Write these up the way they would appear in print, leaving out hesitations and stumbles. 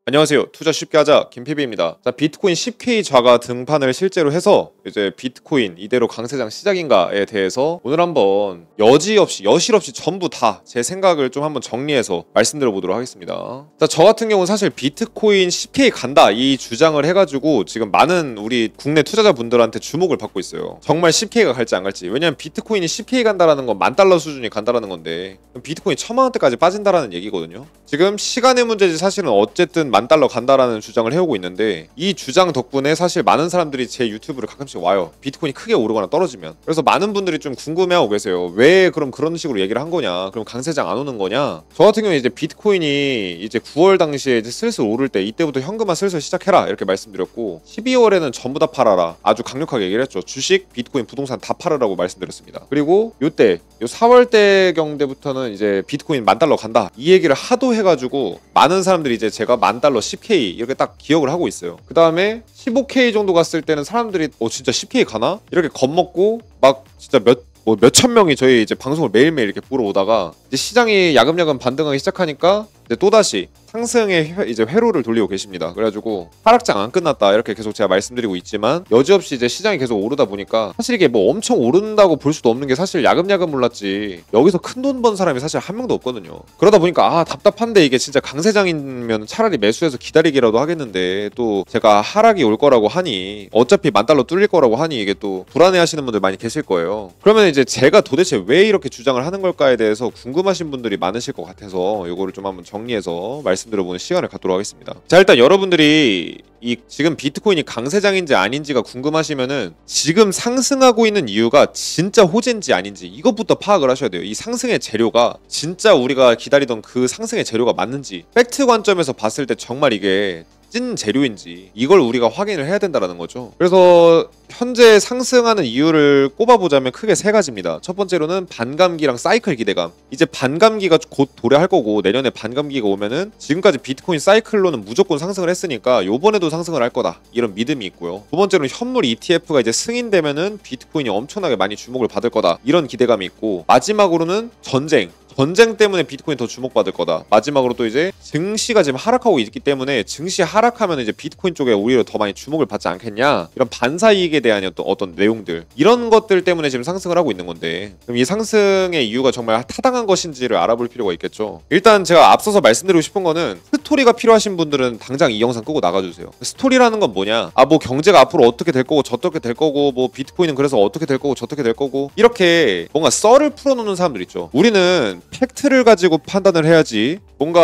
안녕하세요. 투자 쉽게 하자 김PB입니다. 자, 비트코인 10K 좌가 등판을 실제로 해서 이제 비트코인 이대로 강세장 시작인가에 대해서 오늘 한번 여실 없이 전부 다 제 생각을 좀 한번 정리해서 말씀드려 보도록 하겠습니다. 자, 저 같은 경우는 사실 비트코인 10K 간다 이 주장을 해가지고 지금 많은 우리 국내 투자자분들한테 주목을 받고 있어요. 정말 10K가 갈지 안 갈지. 왜냐면 비트코인이 10K 간다라는 건 $10,000 수준이 간다라는 건데 비트코인 1,000만원대까지 빠진다라는 얘기거든요. 지금 시간의 문제지 사실은 어쨌든 $10,000 간다라는 주장을 해오고 있는데 이 주장 덕분에 사실 많은 사람들이 제 유튜브를 가끔씩 와요. 비트코인이 크게 오르거나 떨어지면. 그래서 많은 분들이 좀 궁금해하고 계세요. 왜 그럼 그런 식으로 얘기를 한 거냐? 그럼 강세장 안 오는 거냐? 저 같은 경우에 이제 비트코인이 이제 9월 당시에 이제 슬슬 오를 때 이때부터 현금화 슬슬 시작해라 이렇게 말씀드렸고 12월에는 전부 다 팔아라 아주 강력하게 얘기를 했죠. 주식, 비트코인, 부동산 다 팔으라고 말씀드렸습니다. 그리고 요때 요 4월대 경대부터는 이제 비트코인 $10,000 간다 이 얘기를 하도 해가지고 많은 사람들이 이제 제가 $10,000 10K 이렇게 딱 기억을 하고 있어요. 그 다음에 15K 정도 갔을 때는 사람들이 진짜 10K 가나? 이렇게 겁먹고 막 진짜 몇천 명이 저희 이제 방송을 매일매일 이렇게 보러 오다가 이제 시장이 야금야금 반등하기 시작하니까 이제 또다시 상승의 이제 회로를 돌리고 계십니다. 그래가지고 하락장 안 끝났다 이렇게 계속 제가 말씀드리고 있지만 여지없이 이제 시장이 계속 오르다 보니까 사실 이게 뭐 엄청 오른다고 볼 수도 없는 게 사실 야금야금 올랐지 여기서 큰 돈 번 사람이 사실 한 명도 없거든요. 그러다 보니까 답답한데 이게 진짜 강세장이면 차라리 매수해서 기다리기라도 하겠는데 또 제가 하락이 올 거라고 하니 어차피 $10,000 뚫릴 거라고 하니 이게 또 불안해하시는 분들 많이 계실 거예요. 그러면 이제 제가 도대체 왜 이렇게 주장을 하는 걸까에 대해서 궁금하신 분들이 많으실 것 같아서 이거를 좀 한번 정리해서 말씀드려보는 시간을 갖도록 하겠습니다. 자, 일단 여러분들이 지금 비트코인이 강세장인지 아닌지가 궁금하시면은 지금 상승하고 있는 이유가 진짜 호재인지 아닌지 이것부터 파악을 하셔야 돼요. 이 상승의 재료가 진짜 우리가 기다리던 그 상승의 재료가 맞는지 팩트 관점에서 봤을 때 정말 이게 찐 재료인지 이걸 우리가 확인을 해야 된다는 거죠. 그래서 현재 상승하는 이유를 꼽아보자면 크게 세 가지입니다. 첫 번째로는 반감기랑 사이클 기대감. 이제 반감기가 곧 도래할 거고 내년에 반감기가 오면은 지금까지 비트코인 사이클로는 무조건 상승을 했으니까 요번에도 상승을 할 거다 이런 믿음이 있고요. 두 번째로는 현물 ETF가 이제 승인되면은 비트코인이 엄청나게 많이 주목을 받을 거다 이런 기대감이 있고 마지막으로는 전쟁 때문에 비트코인 더 주목받을 거다. 마지막으로 또 이제 증시가 지금 하락하고 있기 때문에 증시 하락하면 이제 비트코인 쪽에 오히려 더 많이 주목을 받지 않겠냐 이런 반사이익에 대한 어떤 내용들 이런 것들 때문에 지금 상승을 하고 있는 건데 그럼 이 상승의 이유가 정말 타당한 것인지를 알아볼 필요가 있겠죠. 일단 제가 앞서서 말씀드리고 싶은 거는 스토리가 필요하신 분들은 당장 이 영상 끄고 나가주세요. 스토리라는 건 뭐냐? 뭐 경제가 앞으로 어떻게 될 거고 저떻게 될 거고 뭐 비트코인은 그래서 어떻게 될 거고 저떻게 될 거고 이렇게 뭔가 썰을 풀어놓는 사람들 있죠. 우리는 팩트를 가지고 판단을 해야지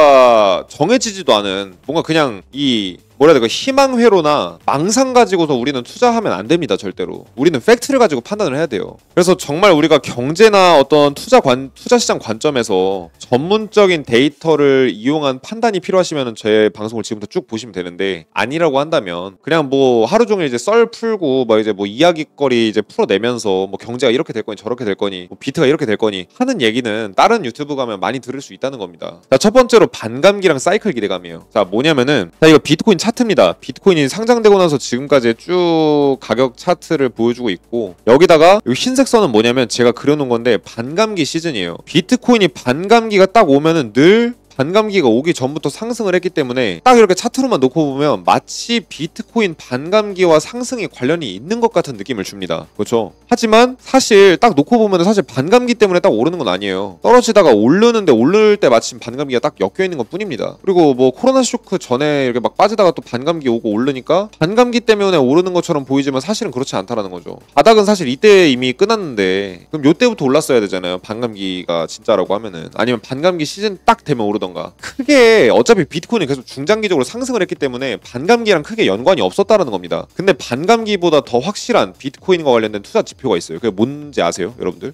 뭔가 정해지지도 않은 뭔가 그냥 뭐라 해야 될까 희망회로나 망상 가지고서 우리는 투자하면 안 됩니다. 절대로. 우리는 팩트를 가지고 판단을 해야 돼요. 그래서 정말 우리가 경제나 어떤 투자시장 관점에서 전문적인 데이터를 이용한 판단이 필요하시면 제 방송을 지금부터 쭉 보시면 되는데 아니라고 한다면 그냥 뭐 하루 종일 이제 썰 풀고 이제 이야기거리 이제 풀어내면서 뭐 경제가 이렇게 될 거니 저렇게 될 거니 뭐 비트가 이렇게 될 거니 하는 얘기는 다른 유튜브 가면 많이 들을 수 있다는 겁니다. 자, 첫 번째로 반감기랑 사이클 기대감이에요. 자, 뭐냐면은 이거 비트코인 차트입니다. 비트코인이 상장되고 나서 지금까지 쭉 가격 차트를 보여주고 있고 여기다가 이 흰색 선은 뭐냐면 제가 그려놓은 건데 반감기 시즌이에요. 비트코인이 반감기가 딱 오면은 늘 반감기가 오기 전부터 상승을 했기 때문에 딱 이렇게 차트로만 놓고 보면 마치 비트코인 반감기와 상승이 관련이 있는 것 같은 느낌을 줍니다. 그렇죠? 하지만 사실 딱 놓고 보면 사실 반감기 때문에 딱 오르는 건 아니에요. 떨어지다가 오르는데 오를 때 마침 반감기가 딱 엮여 있는 것 뿐입니다. 그리고 뭐 코로나 쇼크 전에 이렇게 막 빠지다가 또 반감기 오고 오르니까 반감기 때문에 오르는 것처럼 보이지만 사실은 그렇지 않다라는 거죠. 바닥은 사실 이때 이미 끝났는데 그럼 요때부터 올랐어야 되잖아요. 반감기가 진짜라고 하면은 아니면 반감기 시즌 딱 되면 오르던 크게 어차피 비트코인이 계속 중장기적으로 상승을 했기 때문에 반감기랑 크게 연관이 없었다라는 겁니다. 근데 반감기보다 더 확실한 비트코인과 관련된 투자 지표가 있어요. 그게 뭔지 아세요, 여러분들?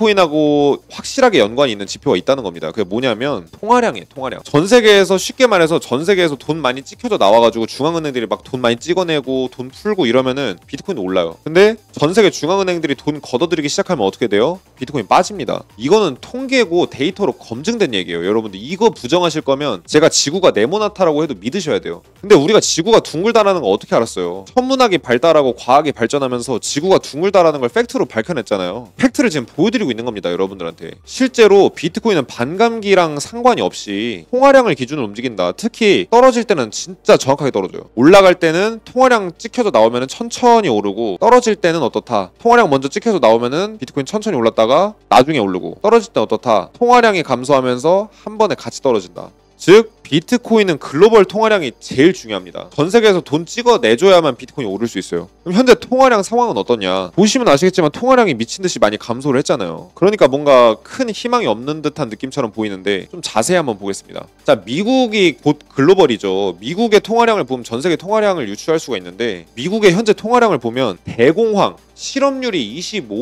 비트코인하고 확실하게 연관이 있는 지표가 있다는 겁니다. 그게 뭐냐면 통화량이에요. 통화량. 전 세계에서 쉽게 말해서 전 세계에서 돈 많이 찍혀져 나와가지고 중앙은행들이 막 돈 많이 찍어내고 돈 풀고 이러면은 비트코인이 올라요. 근데 전 세계 중앙은행들이 돈 걷어들이기 시작하면 어떻게 돼요? 비트코인 빠집니다. 이거는 통계고 데이터로 검증된 얘기예요. 여러분들 이거 이거 부정하실 거면 제가 지구가 네모나타라고 해도 믿으셔야 돼요. 근데 우리가 지구가 둥글다라는 거 어떻게 알았어요? 천문학이 발달하고 과학이 발전하면서 지구가 둥글다라는 걸 팩트로 밝혀냈잖아요. 팩트를 지금 보여드리고 있는 겁니다, 여러분들한테. 실제로 비트코인은 반감기랑 상관이 없이 통화량을 기준으로 움직인다. 특히 떨어질 때는 진짜 정확하게 떨어져요. 올라갈 때는 통화량 찍혀서 나오면 천천히 오르고, 떨어질 때는 어떻다? 통화량 먼저 찍혀서 나오면은 비트코인 천천히 올랐다가 나중에 오르고, 떨어질 때 어떻다? 통화량이 감소하면서 한 번에 같이 떨어진다. 즉 비트코인은 글로벌 통화량이 제일 중요합니다. 전 세계에서 돈 찍어내줘야만 비트코인이 오를 수 있어요. 그럼 현재 통화량 상황은 어떠냐? 보시면 아시겠지만 통화량이 미친듯이 많이 감소를 했잖아요. 그러니까 뭔가 큰 희망이 없는 듯한 느낌처럼 보이는데 좀 자세히 한번 보겠습니다. 자, 미국이 곧 글로벌이죠. 미국의 통화량을 보면 전 세계 통화량을 유추할 수가 있는데, 미국의 현재 통화량을 보면 대공황, 실업률이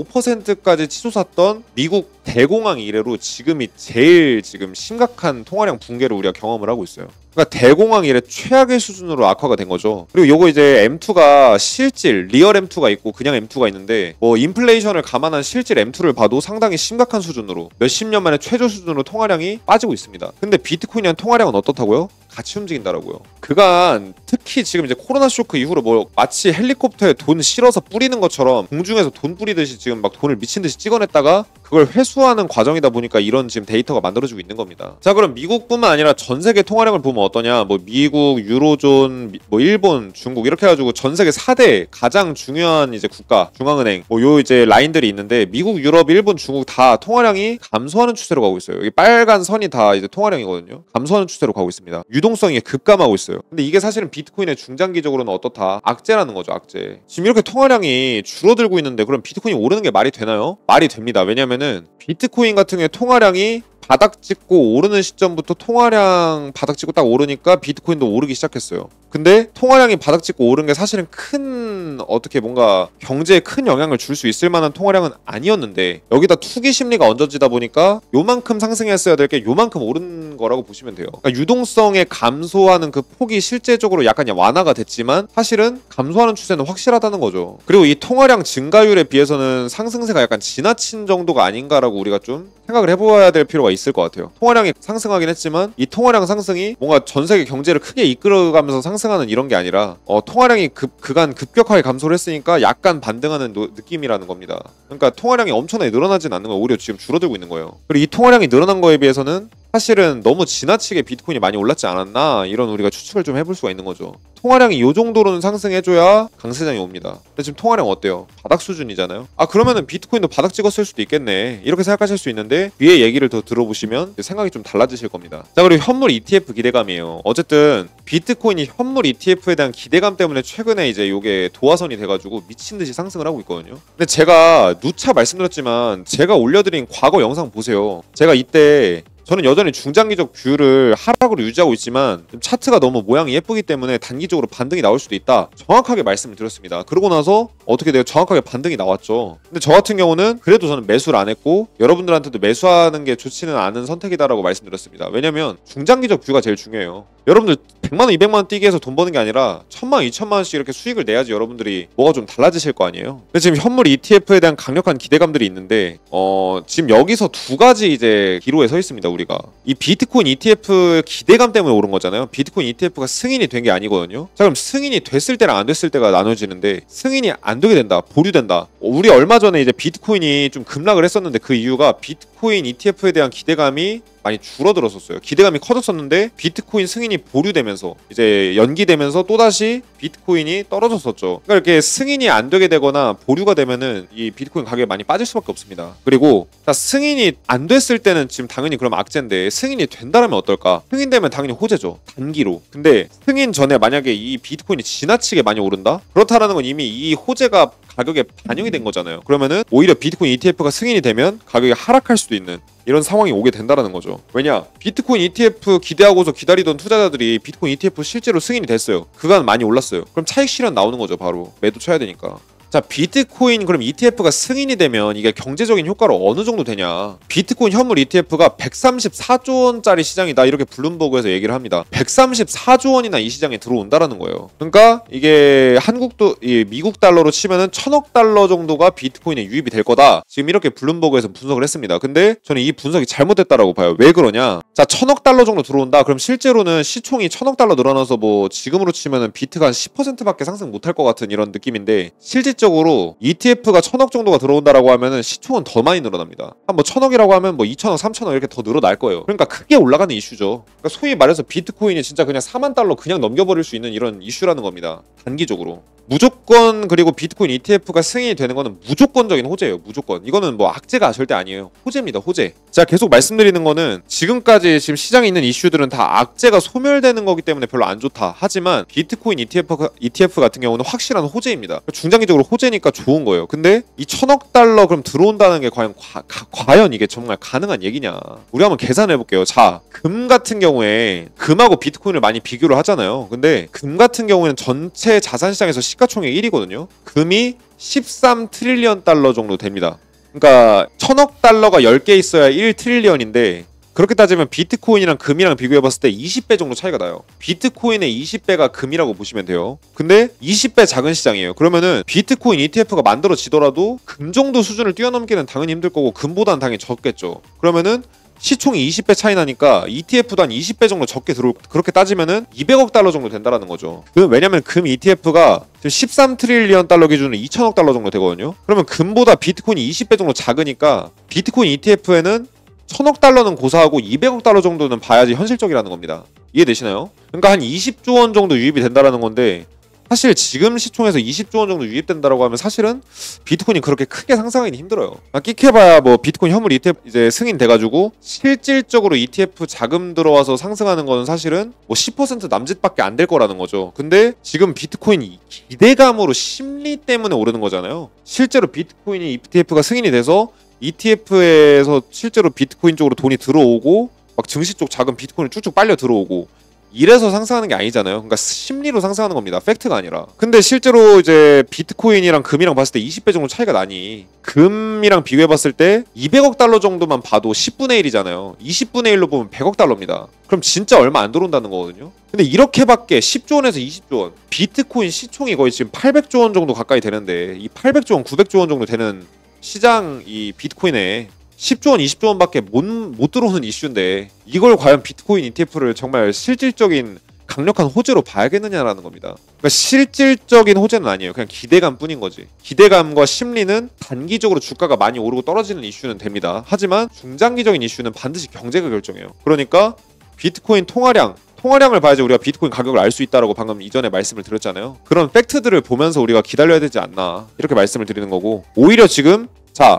25%까지 치솟았던 미국 대공황 이래로 지금이 제일 심각한 통화량 붕괴를 우리가 경험을 하고 있어요. 그러니까 대공황 이래 최악의 수준으로 악화가 된 거죠. 그리고 요거 이제 M2가 실질, 리얼 M2가 있고 그냥 M2가 있는데, 뭐 인플레이션을 감안한 실질 M2를 봐도 상당히 심각한 수준으로 몇십 년 만에 최저 수준으로 통화량이 빠지고 있습니다. 근데 비트코인이란 통화량은 어떻다고요? 같이 움직인다라고요. 그간 특히 지금 이제 코로나 쇼크 이후로 뭐 마치 헬리콥터에 돈 실어서 뿌리는 것처럼 공중에서 돈 뿌리듯이 지금 막 돈을 미친 듯이 찍어냈다가 그걸 회수하는 과정이다 보니까 이런 지금 데이터가 만들어지고 있는 겁니다. 자, 그럼 미국뿐만 아니라 전 세계 통화량을 보면 어떠냐? 뭐 미국, 유로존, 뭐 일본, 중국 이렇게 해가지고 전 세계 4대 가장 중요한 이제 국가, 중앙은행 뭐 요 이제 라인들이 있는데, 미국, 유럽, 일본, 중국 다 통화량이 감소하는 추세로 가고 있어요. 여기 빨간 선이 다 이제 통화량이거든요. 감소하는 추세로 가고 있습니다. 유동성이 급감하고 있어요. 근데 이게 사실은 비트코인의 중장기적으로는 어떻다? 악재라는 거죠, 악재. 지금 이렇게 통화량이 줄어들고 있는데 그럼 비트코인이 오르는 게 말이 되나요? 말이 됩니다. 왜냐면은 비트코인 같은 경우에 통화량이 바닥 찍고 오르는 시점부터 통화량 바닥 찍고 딱 오르니까 비트코인도 오르기 시작했어요. 근데 통화량이 바닥 찍고 오른 게 사실은 큰 어떻게 뭔가 경제에 큰 영향을 줄 수 있을 만한 통화량은 아니었는데, 여기다 투기 심리가 얹어지다 보니까 요만큼 상승했어야 될 게 요만큼 오른 거라고 보시면 돼요. 그러니까 유동성의 감소하는 그 폭이 실제적으로 약간 완화가 됐지만 사실은 감소하는 추세는 확실하다는 거죠. 그리고 이 통화량 증가율에 비해서는 상승세가 약간 지나친 정도가 아닌가라고 우리가 좀 생각을 해봐야 될 필요가 있을 것 같아요. 통화량이 상승하긴 했지만 이 통화량 상승이 뭔가 전 세계 경제를 크게 이끌어가면서 상승하는 이런 게 아니라 통화량이 그간 급격하게 감소를 했으니까 약간 반등하는 느낌이라는 겁니다. 그러니까 통화량이 엄청나게 늘어나진 않는 거예요. 오히려 지금 줄어들고 있는 거예요. 그리고 이 통화량이 늘어난 거에 비해서는 사실은 너무 지나치게 비트코인이 많이 올랐지 않았나, 이런 우리가 추측을 좀 해볼 수가 있는 거죠. 통화량이 이 정도로는 상승해줘야 강세장이 옵니다. 근데 지금 통화량 어때요? 바닥 수준이잖아요. 아, 그러면은 비트코인도 바닥 찍었을 수도 있겠네, 이렇게 생각하실 수 있는데, 뒤에 얘기를 더 들어보시면 생각이 좀 달라지실 겁니다. 자, 그리고 현물 ETF 기대감이에요. 어쨌든 비트코인이 현물 ETF에 대한 기대감 때문에 최근에 이제 요게 도화선이 돼가지고 미친듯이 상승을 하고 있거든요. 근데 제가 누차 말씀드렸지만 제가 올려드린 과거 영상 보세요. 제가 이때 저는 여전히 중장기적 뷰를 하락으로 유지하고 있지만 차트가 너무 모양이 예쁘기 때문에 단기적으로 반등이 나올 수도 있다, 정확하게 말씀을 드렸습니다. 그러고 나서 어떻게 돼요? 정확하게 반등이 나왔죠. 근데 저 같은 경우는 그래도 저는 매수를 안 했고 여러분들한테도 매수하는 게 좋지는 않은 선택이다라고 말씀드렸습니다. 왜냐면 중장기적 뷰가 제일 중요해요. 여러분들 100만원 200만원 뛰기 해서 돈 버는 게 아니라 1000만원 2000만원씩 이렇게 수익을 내야지 여러분들이 뭐가 좀 달라지실 거 아니에요. 근데 지금 현물 ETF에 대한 강력한 기대감들이 있는데 지금 여기서 두 가지 이제 기로에 서 있습니다. 우리가 이 비트코인 ETF 기대감 때문에 오른 거잖아요. 비트코인 ETF가 승인이 된 게 아니거든요. 자, 그럼 승인이 됐을 때랑 안 됐을 때가 나눠지는데, 승인이 안 되게 된다, 보류된다. 우리 얼마 전에 이제 비트코인이 좀 급락을 했었는데 그 이유가 비트코인 ETF에 대한 기대감이 많이 줄어들었었어요. 기대감이 커졌었는데 비트코인 승인이 보류되면서 이제 연기되면서 또다시 비트코인이 떨어졌었죠. 그러니까 이렇게 승인이 안 되게 되거나 보류가 되면은 이 비트코인 가격이 많이 빠질 수밖에 없습니다. 그리고 승인이 안 됐을 때는 지금 당연히 그럼 악재인데, 승인이 된다면 어떨까? 승인되면 당연히 호재죠, 단기로. 근데 승인 전에 만약에 이 비트코인이 지나치게 많이 오른다? 그렇다라는 건 이미 이 호재가 가격에 반영이 된 거잖아요. 그러면은 오히려 비트코인 ETF가 승인이 되면 가격이 하락할 수도 있는 이런 상황이 오게 된다는 거죠. 왜냐? 비트코인 ETF 기대하고서 기다리던 투자자들이 비트코인 ETF 실제로 승인이 됐어요. 그간 많이 올랐어요. 그럼 차익 실현 나오는 거죠. 바로 매도 쳐야 되니까. 자, 비트코인 그럼 ETF가 승인이 되면 이게 경제적인 효과로 어느 정도 되냐? 비트코인 현물 ETF가 134조 원짜리 시장이다, 이렇게 블룸버그에서 얘기를 합니다. 134조 원이나 이 시장에 들어온다라는 거예요. 그러니까 이게 미국 달러로 치면은 1000억 달러 정도가 비트코인에 유입이 될 거다, 지금 이렇게 블룸버그에서 분석을 했습니다. 근데 저는 이 분석이 잘못됐다라고 봐요. 왜 그러냐? 자, 1000억 달러 정도 들어온다. 그럼 실제로는 시총이 1000억 달러 늘어나서 뭐 지금으로 치면은 비트가 한 10%밖에 상승 못할 것 같은 이런 느낌인데, 실질적으로 ETF가 1000억 정도가 들어온다라고 하면은 시총은 더 많이 늘어납니다. 한 뭐 1000억이라고 하면 뭐 2000억, 3000억 이렇게 더 늘어날 거예요. 그러니까 크게 올라가는 이슈죠. 그러니까 소위 말해서 비트코인이 진짜 그냥 4만 달러 그냥 넘겨버릴 수 있는 이런 이슈라는 겁니다. 단기적으로. 무조건, 그리고 비트코인 ETF가 승인이 되는 거는 무조건적인 호재예요. 무조건. 이거는 뭐 악재가 절대 아니에요. 호재입니다. 호재. 제가 계속 말씀드리는 거는 지금까지 지금 시장에 있는 이슈들은 다 악재가 소멸되는 거기 때문에 별로 안 좋다. 하지만 비트코인 ETF 같은 경우는 확실한 호재입니다. 중장기적으로 호재니까 좋은 거예요. 근데 이 1000억 달러 그럼 들어온다는 게 과연 이게 정말 가능한 얘기냐. 우리 한번 계산해 볼게요. 자, 금 같은 경우에 금하고 비트코인을 많이 비교를 하잖아요. 근데 금 같은 경우에는 전체 자산 시장에서 시가총액 1위거든요. 금이 13 트릴리언 달러 정도 됩니다. 그러니까 1000억 달러가 10개 있어야 1 트릴리언인데, 그렇게 따지면 비트코인이랑 금이랑 비교해봤을 때 20배 정도 차이가 나요. 비트코인의 20배가 금이라고 보시면 돼요. 근데 20배 작은 시장이에요. 그러면은 비트코인 ETF가 만들어지더라도 금 정도 수준을 뛰어넘기는 당연히 힘들 거고 금보다는 당연히 적겠죠. 그러면은 시총이 20배 차이 나니까 ETF도 한 20배 정도 적게 들어올, 그렇게 따지면은 200억 달러 정도 된다라는 거죠. 왜냐면 금 ETF가 지금 13 트릴리언 달러 기준으로 2000억 달러 정도 되거든요. 그러면 금보다 비트코인이 20배 정도 작으니까 비트코인 ETF에는 1000억 달러는 고사하고 200억 달러 정도는 봐야지 현실적이라는 겁니다. 이해되시나요? 그러니까 한 20조 원 정도 유입이 된다라는 건데, 사실 지금 시총에서 20조 원 정도 유입된다라고 하면 사실은 비트코인이 그렇게 크게 상승하기는 힘들어요. 끽해봐야 뭐 비트코인 현물 ETF 이제 승인돼가지고 실질적으로 ETF 자금 들어와서 상승하는 거는 사실은 뭐 10% 남짓밖에 안 될 거라는 거죠. 근데 지금 비트코인이 기대감으로 심리 때문에 오르는 거잖아요. 실제로 비트코인이 ETF가 승인이 돼서 ETF에서 실제로 비트코인 쪽으로 돈이 들어오고 막 증시 쪽 자금 비트코인을 쭉쭉 빨려 들어오고 이래서 상승하는 게 아니잖아요. 그러니까 심리로 상승하는 겁니다. 팩트가 아니라. 근데 실제로 이제 비트코인이랑 금이랑 봤을 때 20배 정도 차이가 나니, 금이랑 비교해봤을 때 200억 달러 정도만 봐도 10분의 1이잖아요. 20분의 1로 보면 100억 달러입니다. 그럼 진짜 얼마 안 들어온다는 거거든요. 근데 이렇게밖에 10조 원에서 20조 원, 비트코인 시총이 거의 지금 800조 원 정도 가까이 되는데, 이 800조 원, 900조 원 정도 되는 시장 이 비트코인에 10조 원, 20조 원밖에 못 들어오는 이슈인데, 이걸 과연 비트코인 ETF를 정말 실질적인 강력한 호재로 봐야겠느냐라는 겁니다. 그러니까 실질적인 호재는 아니에요. 그냥 기대감 뿐인 거지. 기대감과 심리는 단기적으로 주가가 많이 오르고 떨어지는 이슈는 됩니다. 하지만 중장기적인 이슈는 반드시 경제가 결정해요. 그러니까 비트코인 통화량을 봐야지 우리가 비트코인 가격을 알 수 있다라고 방금 이전에 말씀을 드렸잖아요. 그런 팩트들을 보면서 우리가 기다려야 되지 않나, 이렇게 말씀을 드리는 거고, 오히려 지금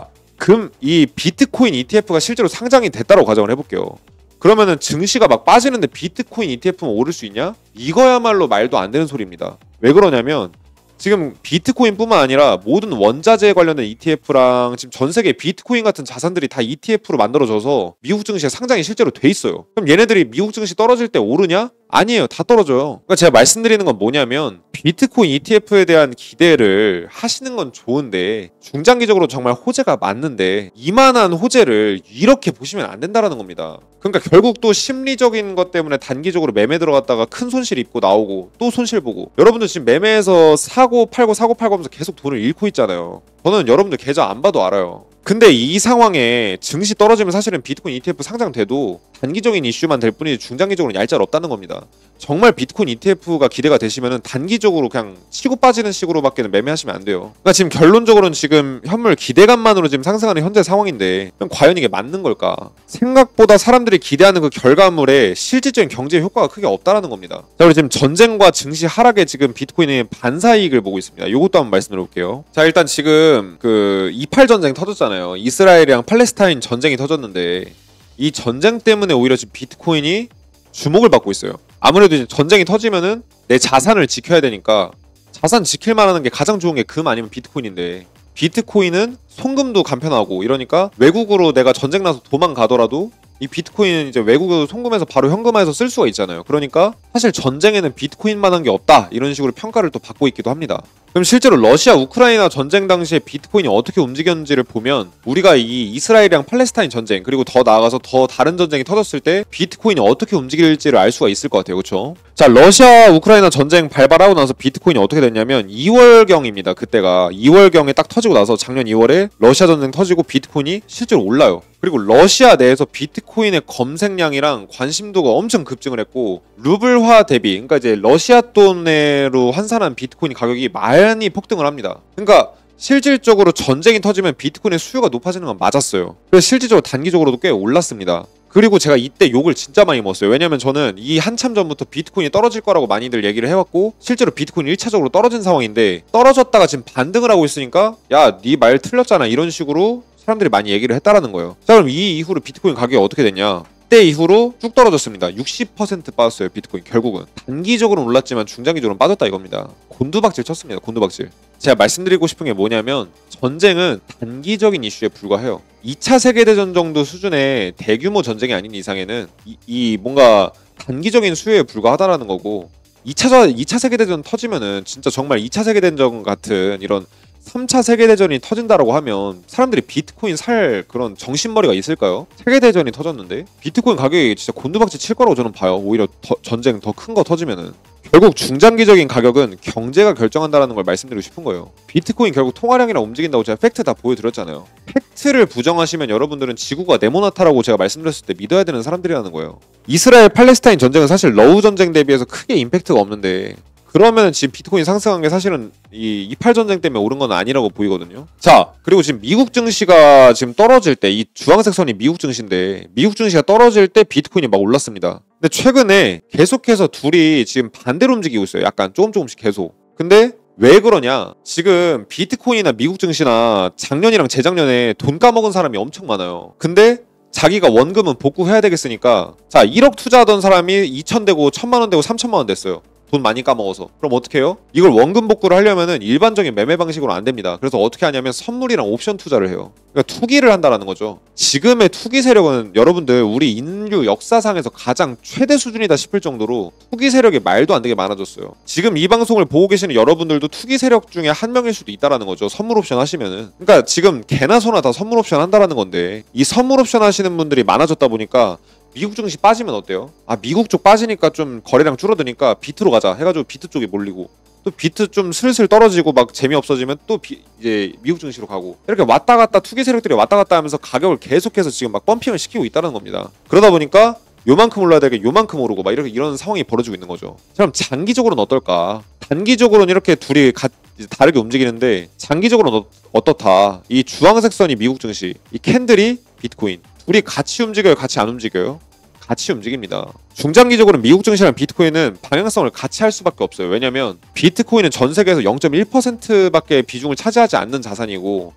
이 비트코인 ETF가 실제로 상장이 됐다고 가정을 해볼게요. 그러면은 증시가 막 빠지는데 비트코인 ETF만 오를 수 있냐? 이거야말로 말도 안 되는 소리입니다. 왜 그러냐면 지금 비트코인뿐만 아니라 모든 원자재에 관련된 ETF랑 지금 전 세계 비트코인 같은 자산들이 다 ETF로 만들어져서 미국 증시에 상장이 실제로 돼 있어요. 그럼 얘네들이 미국 증시 떨어질 때 오르냐? 아니에요. 다 떨어져요. 그러니까 제가 말씀드리는 건 뭐냐면, 비트코인 ETF에 대한 기대를 하시는 건 좋은데 중장기적으로 정말 호재가 맞는데 이만한 호재를 이렇게 보시면 안 된다라는 겁니다. 그러니까 결국 또 심리적인 것 때문에 단기적으로 매매 들어갔다가 큰 손실 입고 나오고 또 손실 보고, 여러분들 지금 매매해서 사고 팔고 하면서 계속 돈을 잃고 있잖아요. 저는 여러분들 계좌 안 봐도 알아요. 근데 이 상황에 증시 떨어지면 사실은 비트코인 ETF 상장돼도 단기적인 이슈만 될 뿐이지 중장기적으로는 얄짤 없다는 겁니다. 정말 비트코인 ETF가 기대가 되시면은 단기적으로 그냥 치고 빠지는 식으로밖에는 매매하시면 안 돼요. 그러니까 지금 결론적으로는 지금 현물 기대감만으로 지금 상승하는 현재 상황인데, 그럼 과연 이게 맞는 걸까? 생각보다 사람들이 기대하는 그 결과물에 실질적인 경제 효과가 크게 없다라는 겁니다. 자, 그리고 지금 전쟁과 증시 하락에 지금 비트코인의 반사이익을 보고 있습니다. 이것도 한번 말씀드려 볼게요. 자, 일단 지금 그 28 전쟁 터졌잖아요. 이스라엘이랑 팔레스타인 전쟁이 터졌는데, 이 전쟁 때문에 오히려 지금 비트코인이 주목을 받고 있어요. 아무래도 이제 전쟁이 터지면은 내 자산을 지켜야 되니까, 자산 지킬 만한 게 가장 좋은 게 금 아니면 비트코인인데, 비트코인은 송금도 간편하고 이러니까 외국으로 내가 전쟁 나서 도망가더라도 이 비트코인은 이제 외국으로 송금해서 바로 현금화해서 쓸 수가 있잖아요. 그러니까 사실 전쟁에는 비트코인만한 게 없다, 이런 식으로 평가를 또 받고 있기도 합니다. 그럼 실제로 러시아 우크라이나 전쟁 당시에 비트코인이 어떻게 움직였는지를 보면 우리가 이 이스라엘이랑 팔레스타인 전쟁 그리고 더 나아가서 더 다른 전쟁이 터졌을 때 비트코인이 어떻게 움직일지를 알 수가 있을 것 같아요. 그렇죠? 자, 러시아 우크라이나 전쟁 발발하고 나서 비트코인이 어떻게 됐냐면 2월경입니다. 그때가 2월경에 딱 터지고 나서 작년 2월에 러시아 전쟁 터지고 비트코인이 실제로 올라요. 그리고 러시아 내에서 비트코인의 검색량이랑 관심도가 엄청 급증을 했고 루블화 대비 그러니까 이제 러시아 돈으로 환산한 비트코인 가격이 많이 폭등을 합니다. 그러니까 실질적으로 전쟁이 터지면 비트코인의 수요가 높아지는 건 맞았어요. 그래서 실질적으로 단기적으로도 꽤 올랐습니다. 그리고 제가 이때 욕을 진짜 많이 먹었어요. 왜냐면 저는 이 한참 전부터 비트코인이 떨어질 거라고 많이들 얘기를 해왔고 실제로 비트코인이 1차적으로 떨어진 상황인데 떨어졌다가 지금 반등을 하고 있으니까 야, 네 말 틀렸잖아 이런 식으로 사람들이 많이 얘기를 했다라는 거예요. 자, 그럼 이 이후로 비트코인 가격이 어떻게 됐냐? 그때 이후로 쭉 떨어졌습니다. 60% 빠졌어요. 비트코인 결국은 단기적으로는 올랐지만 중장기적으로는 빠졌다 이겁니다. 곤두박질 쳤습니다. 곤두박질. 제가 말씀드리고 싶은 게 뭐냐면 전쟁은 단기적인 이슈에 불과해요. 2차 세계대전 정도 수준의 대규모 전쟁이 아닌 이상에는 이 뭔가 단기적인 수요에 불과하다라는 거고 2차 세계대전 터지면은 진짜 정말 2차 세계대전 같은 이런 3차 세계대전이 터진다라고 하면 사람들이 비트코인 살 그런 정신머리가 있을까요? 세계대전이 터졌는데 비트코인 가격이 진짜 곤두박질 칠 거라고 저는 봐요. 오히려 전쟁 더 큰 거 터지면은. 결국 중장기적인 가격은 경제가 결정한다는 걸 말씀드리고 싶은 거예요. 비트코인 결국 통화량이랑 움직인다고 제가 팩트 다 보여드렸잖아요. 팩트를 부정하시면 여러분들은 지구가 네모나타라고 제가 말씀드렸을 때 믿어야 되는 사람들이라는 거예요. 이스라엘 팔레스타인 전쟁은 사실 러우 전쟁 대비해서 크게 임팩트가 없는데 그러면 지금 비트코인 상승한 게 사실은 이 이팔 전쟁 때문에 오른 건 아니라고 보이거든요. 자, 그리고 지금 미국 증시가 지금 떨어질 때 이 주황색 선이 미국 증시인데 미국 증시가 떨어질 때 비트코인이 막 올랐습니다. 근데 최근에 계속해서 둘이 지금 반대로 움직이고 있어요. 약간 조금씩 계속. 근데 왜 그러냐? 지금 비트코인이나 미국 증시나 작년이랑 재작년에 돈 까먹은 사람이 엄청 많아요. 근데 자기가 원금은 복구해야 되겠으니까 자, 1억 투자하던 사람이 2천 되고 1,000만 원 되고 3천만 원 됐어요. 돈 많이 까먹어서. 그럼 어떻게 해요? 이걸 원금 복구를 하려면은 일반적인 매매 방식으로 안 됩니다. 그래서 어떻게 하냐면 선물이랑 옵션 투자를 해요. 그러니까 투기를 한다라는 거죠. 지금의 투기 세력은 여러분들 우리 인류 역사상에서 가장 최대 수준이다 싶을 정도로 투기 세력이 말도 안 되게 많아졌어요. 지금 이 방송을 보고 계시는 여러분들도 투기 세력 중에 한 명일 수도 있다라는 거죠. 선물 옵션 하시면은. 그러니까 지금 개나 소나 다 선물 옵션 한다라는 건데 이 선물 옵션 하시는 분들이 많아졌다 보니까 미국 증시 빠지면 어때요? 아, 미국 쪽 빠지니까 좀 거래량 줄어드니까 비트로 가자 해가지고 비트 쪽에 몰리고 또 비트 좀 슬슬 떨어지고 막 재미없어지면 또 이제 미국 증시로 가고 이렇게 왔다 갔다 투기 세력들이 왔다 갔다 하면서 가격을 계속해서 지금 막 펌핑을 시키고 있다는 겁니다. 그러다 보니까 요만큼 올라야 되게 요만큼 오르고 막 이런 상황이 벌어지고 있는 거죠. 그럼 장기적으로는 어떨까? 단기적으로는 이렇게 둘이 다르게 움직이는데 장기적으로는 어떻다? 이 주황색 선이 미국 증시, 이 캔들이 비트코인. 둘이 같이 움직여요? 같이 안 움직여요? 같이 움직입니다. 중장기적으로 미국 증시랑 비트코인은 방향성을 같이 할 수밖에 없어요. 왜냐면 비트코인은 전 세계에서 0.1%밖에 비중을 차지하지 않는 자산이고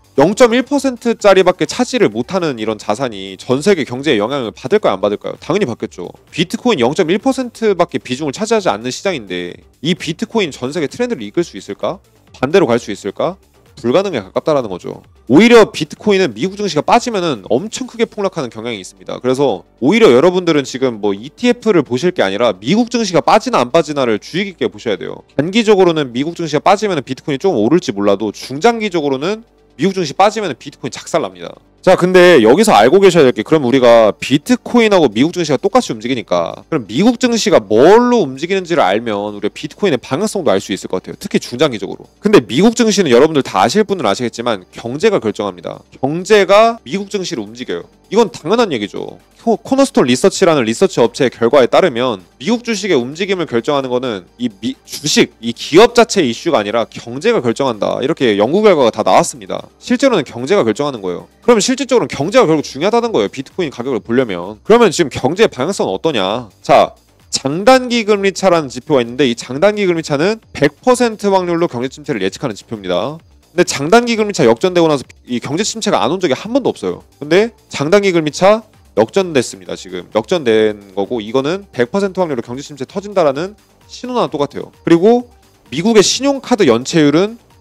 0.1%짜리밖에 차지를 못하는 이런 자산이 전 세계 경제에 영향을 받을까요? 안 받을까요? 당연히 받겠죠. 비트코인 0.1%밖에 비중을 차지하지 않는 시장인데 이 비트코인 전 세계 트렌드를 이끌 수 있을까? 반대로 갈 수 있을까? 불가능에 가깝다라는 거죠. 오히려 비트코인은 미국 증시가 빠지면은 엄청 크게 폭락하는 경향이 있습니다. 그래서 오히려 여러분들은 지금 뭐 ETF를 보실 게 아니라 미국 증시가 빠지나 안 빠지나를 주의 깊게 보셔야 돼요. 단기적으로는 미국 증시가 빠지면 비트코인이 조금 오를지 몰라도 중장기적으로는 미국 증시 빠지면 비트코인 작살납니다. 자, 근데 여기서 알고 계셔야 될 게 그럼 우리가 비트코인하고 미국 증시가 똑같이 움직이니까 그럼 미국 증시가 뭘로 움직이는지를 알면 우리가 비트코인의 방향성도 알 수 있을 것 같아요. 특히 중장기적으로. 근데 미국 증시는 여러분들 다 아실 분은 아시겠지만 경제가 결정합니다. 경제가 미국 증시를 움직여요. 이건 당연한 얘기죠. 코너스톤 리서치라는 리서치 업체의 결과에 따르면 미국 주식의 움직임을 결정하는 거는 이 주식, 이 기업 자체의 이슈가 아니라 경제가 결정한다. 이렇게 연구 결과가 다 나왔습니다. 실제로는 경제가 결정하는 거예요. 그러면 실질적으로는 경제가 결국 중요하다는 거예요. 비트코인 가격을 보려면. 그러면 지금 경제의 방향성은 어떠냐? 자, 장단기 금리차라는 지표가 있는데 이 장단기 금리차는 100% 확률로 경제 침체를 예측하는 지표입니다. 근데 장단기 금리차 역전되고 나서 이 경제 침체가 안 온 적이 한 번도 없어요. 근데 장단기 금리차 역전됐습니다. 지금 역전된 거고 이거는 100% 확률로 경제 침체 터진다라는 신호나 똑같아요. 그리고 미국의 신용카드 연체율은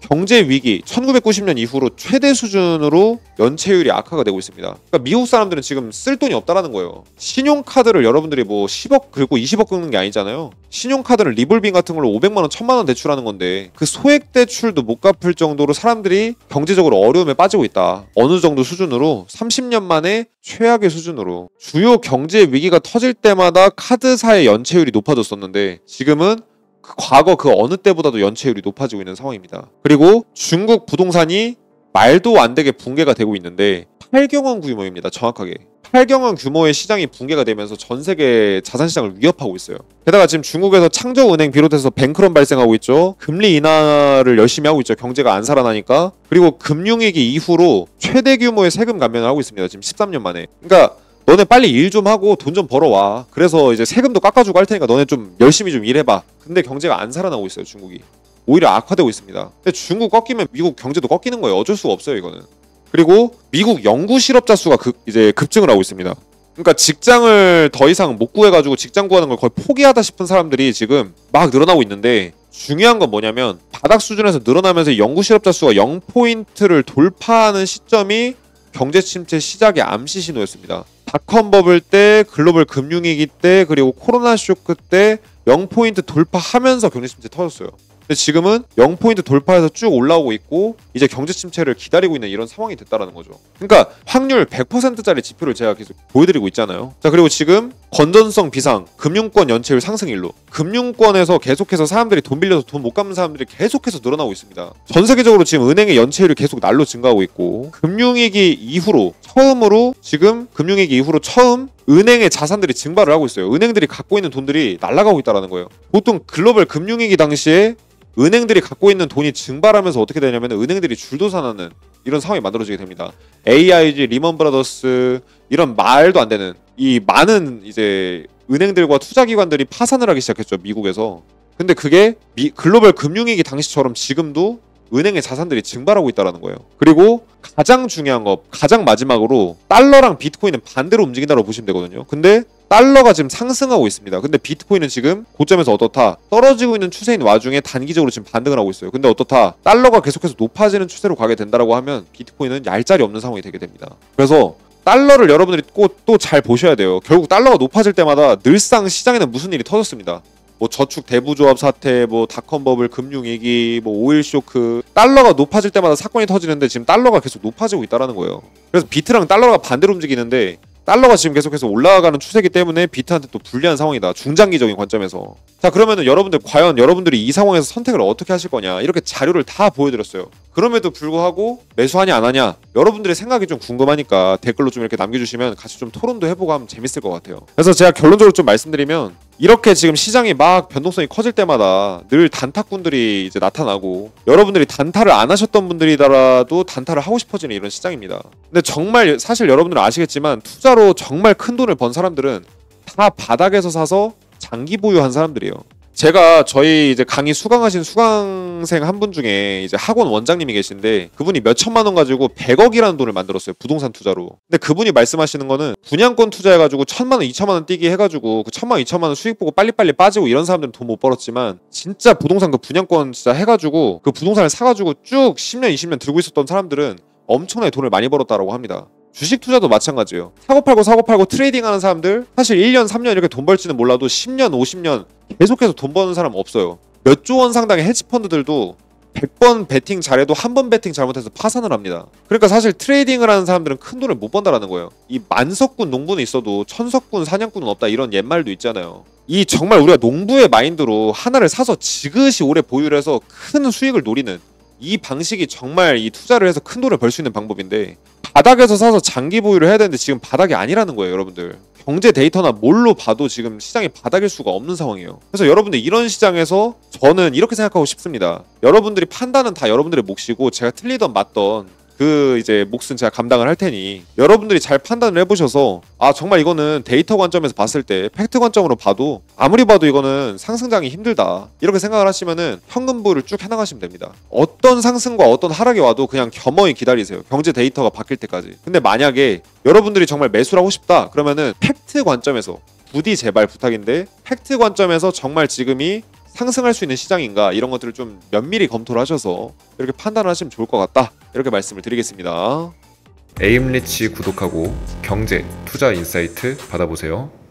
경제 위기 1990년 이후로 최대 수준으로 연체율이 악화가 되고 있습니다. 그러니까 미국 사람들은 지금 쓸 돈이 없다라는 거예요. 신용카드를 여러분들이 뭐 10억 긁고 20억 긁는 게 아니잖아요. 신용카드를 리볼빙 같은 걸로 500만 원, 1000만 원 대출하는 건데 그 소액 대출도 못 갚을 정도로 사람들이 경제적으로 어려움에 빠지고 있다. 어느 정도 수준으로 30년 만에 최악의 수준으로 주요 경제 위기가 터질 때마다 카드사의 연체율이 높아졌었는데 지금은 과거 그 어느 때보다도 연체율이 높아지고 있는 상황입니다. 그리고 중국 부동산이 말도 안 되게 붕괴가 되고 있는데 8경 원 규모입니다. 정확하게 8경 원 규모의 시장이 붕괴가 되면서 전 세계 자산시장을 위협하고 있어요. 게다가 지금 중국에서 창저은행 비롯해서 뱅크런 발생하고 있죠. 금리 인하를 열심히 하고 있죠. 경제가 안 살아나니까. 그리고 금융위기 이후로 최대 규모의 세금 감면을 하고 있습니다. 지금 13년 만에. 그러니까 너네 빨리 일 좀 하고 돈 좀 벌어와. 그래서 이제 세금도 깎아주고 할 테니까 너네 좀 열심히 좀 일해봐. 근데 경제가 안 살아나고 있어요. 중국이. 오히려 악화되고 있습니다. 근데 중국 꺾이면 미국 경제도 꺾이는 거예요. 어쩔 수가 없어요. 이거는. 그리고 미국 연구 실업자 수가 이제 급증을 하고 있습니다. 그러니까 직장을 더 이상 못 구해가지고 직장 구하는 걸 거의 포기하다 싶은 사람들이 지금 막 늘어나고 있는데 중요한 건 뭐냐면 바닥 수준에서 늘어나면서 연구 실업자 수가 0포인트를 돌파하는 시점이 경제 침체 시작의 암시 신호였습니다. 닷컴 버블 때, 글로벌 금융위기 때, 그리고 코로나 쇼크 때 0포인트 돌파하면서 경제 침체 터졌어요. 근데 지금은 0포인트 돌파해서 쭉 올라오고 있고 이제 경제 침체를 기다리고 있는 이런 상황이 됐다라는 거죠. 그러니까 확률 100%짜리 지표를 제가 계속 보여드리고 있잖아요. 자, 그리고 지금 건전성 비상, 금융권 연체율 상승일로 금융권에서 계속해서 사람들이 돈 빌려서 돈 못 갚는 사람들이 계속해서 늘어나고 있습니다. 전 세계적으로 지금 은행의 연체율이 계속 날로 증가하고 있고 금융위기 이후로 처음 은행의 자산들이 증발을 하고 있어요. 은행들이 갖고 있는 돈들이 날아가고 있다는 거예요. 보통 글로벌 금융위기 당시에 은행들이 갖고 있는 돈이 증발하면서 어떻게 되냐면 은행들이 줄도산하는 이런 상황이 만들어지게 됩니다. AIG, 리먼 브라더스 이런 말도 안 되는 이 많은 이제 은행들과 투자기관들이 파산을 하기 시작했죠. 미국에서. 근데 그게 글로벌 금융위기 당시처럼 지금도 은행의 자산들이 증발하고 있다는 거예요. 그리고 가장 중요한 거, 가장 마지막으로 달러랑 비트코인은 반대로 움직인다고 보시면 되거든요. 근데 달러가 지금 상승하고 있습니다. 근데 비트코인은 지금 고점에서 어떻다? 떨어지고 있는 추세인 와중에 단기적으로 지금 반등을 하고 있어요. 근데 어떻다? 달러가 계속해서 높아지는 추세로 가게 된다고 하면 비트코인은 얄짤이 없는 상황이 되게 됩니다. 그래서 달러를 여러분들이 또 잘 보셔야 돼요. 결국 달러가 높아질 때마다 늘상 시장에는 무슨 일이 터졌습니다. 뭐 저축 대부조합 사태, 뭐 닷컴 버블 금융위기, 뭐 오일 쇼크, 달러가 높아질 때마다 사건이 터지는데 지금 달러가 계속 높아지고 있다는 거예요. 그래서 비트랑 달러가 반대로 움직이는데 달러가 지금 계속해서 올라가는 추세이기 때문에 비트한테 또 불리한 상황이다. 중장기적인 관점에서. 자, 그러면은 여러분들 과연 여러분들이 이 상황에서 선택을 어떻게 하실 거냐 이렇게 자료를 다 보여드렸어요. 그럼에도 불구하고 매수하냐 안 하냐 여러분들의 생각이 좀 궁금하니까 댓글로 좀 이렇게 남겨주시면 같이 좀 토론도 해보고 하면 재밌을 것 같아요. 그래서 제가 결론적으로 좀 말씀드리면 이렇게 지금 시장이 막 변동성이 커질 때마다 늘 단타꾼들이 이제 나타나고 여러분들이 단타를 안 하셨던 분들이더라도 단타를 하고 싶어지는 이런 시장입니다. 근데 정말 사실 여러분들은 아시겠지만 투자로 정말 큰 돈을 번 사람들은 다 바닥에서 사서 장기 보유한 사람들이에요. 제가 저희 이제 강의 수강하신 수강생 한 분 중에 이제 학원 원장님이 계신데 그분이 몇 천만 원 가지고 100억이라는 돈을 만들었어요. 부동산 투자로. 근데 그분이 말씀하시는 거는 분양권 투자해가지고 1000만 원, 2000만 원 뛰기 해가지고 그 1000만 원, 2000만 원 수익 보고 빨리빨리 빠지고 이런 사람들은 돈 못 벌었지만 진짜 부동산 그 분양권 진짜 해가지고 그 부동산을 사가지고 쭉 10년, 20년 들고 있었던 사람들은 엄청나게 돈을 많이 벌었다라고 합니다. 주식 투자도 마찬가지예요. 사고 팔고 트레이딩 하는 사람들 사실 1년, 3년 이렇게 돈 벌지는 몰라도 10년, 50년 계속해서 돈 버는 사람 없어요. 몇 조 원 상당의 헤지펀드들도 100번 베팅 잘해도 한 번 베팅 잘못해서 파산을 합니다. 그러니까 사실 트레이딩을 하는 사람들은 큰 돈을 못 번다라는 거예요. 이 만석군 농부는 있어도 천석군 사냥꾼은 없다 이런 옛말도 있잖아요. 이 정말 우리가 농부의 마인드로 하나를 사서 지그시 오래 보유를 해서 큰 수익을 노리는 이 방식이 정말 이 투자를 해서 큰 돈을 벌 수 있는 방법인데 바닥에서 사서 장기 보유를 해야 되는데 지금 바닥이 아니라는 거예요. 여러분들 경제 데이터나 뭘로 봐도 지금 시장이 바닥일 수가 없는 상황이에요. 그래서 여러분들 이런 시장에서 저는 이렇게 생각하고 싶습니다. 여러분들이 판단은 다 여러분들의 몫이고 제가 틀리던 맞던 그 이제 몫은 제가 감당을 할 테니 여러분들이 잘 판단을 해보셔서 아 정말 이거는 데이터 관점에서 봤을 때 팩트 관점으로 봐도 아무리 봐도 이거는 상승장이 힘들다 이렇게 생각을 하시면은 현금부를 쭉 해나가시면 됩니다. 어떤 상승과 어떤 하락이 와도 그냥 겸허히 기다리세요. 경제 데이터가 바뀔 때까지. 근데 만약에 여러분들이 정말 매수를 하고 싶다 그러면은 팩트 관점에서 부디 제발 부탁인데 팩트 관점에서 정말 지금이 상승할 수 있는 시장인가 이런 것들을 좀 면밀히 검토를 하셔서 이렇게 판단을 하시면 좋을 것 같다 이렇게 말씀을 드리겠습니다. 에임리치 구독하고 경제, 투자 인사이트 받아보세요.